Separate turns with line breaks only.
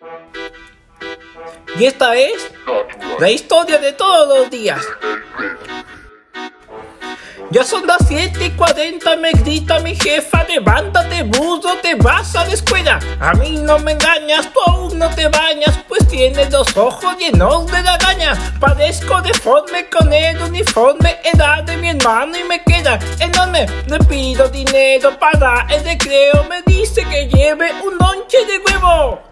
Y esta es la historia de todos los días. Ya son las 7:40, me grita mi jefa: levántate, burro, te vas a la escuela. A mí no me engañas, tú aún no te bañas, pues tienes los ojos llenos de lagañas. Parezco deforme con el uniforme, edad de mi hermano y me queda enorme. Le pido dinero para el recreo, me dice que lleve un lonche de huevo.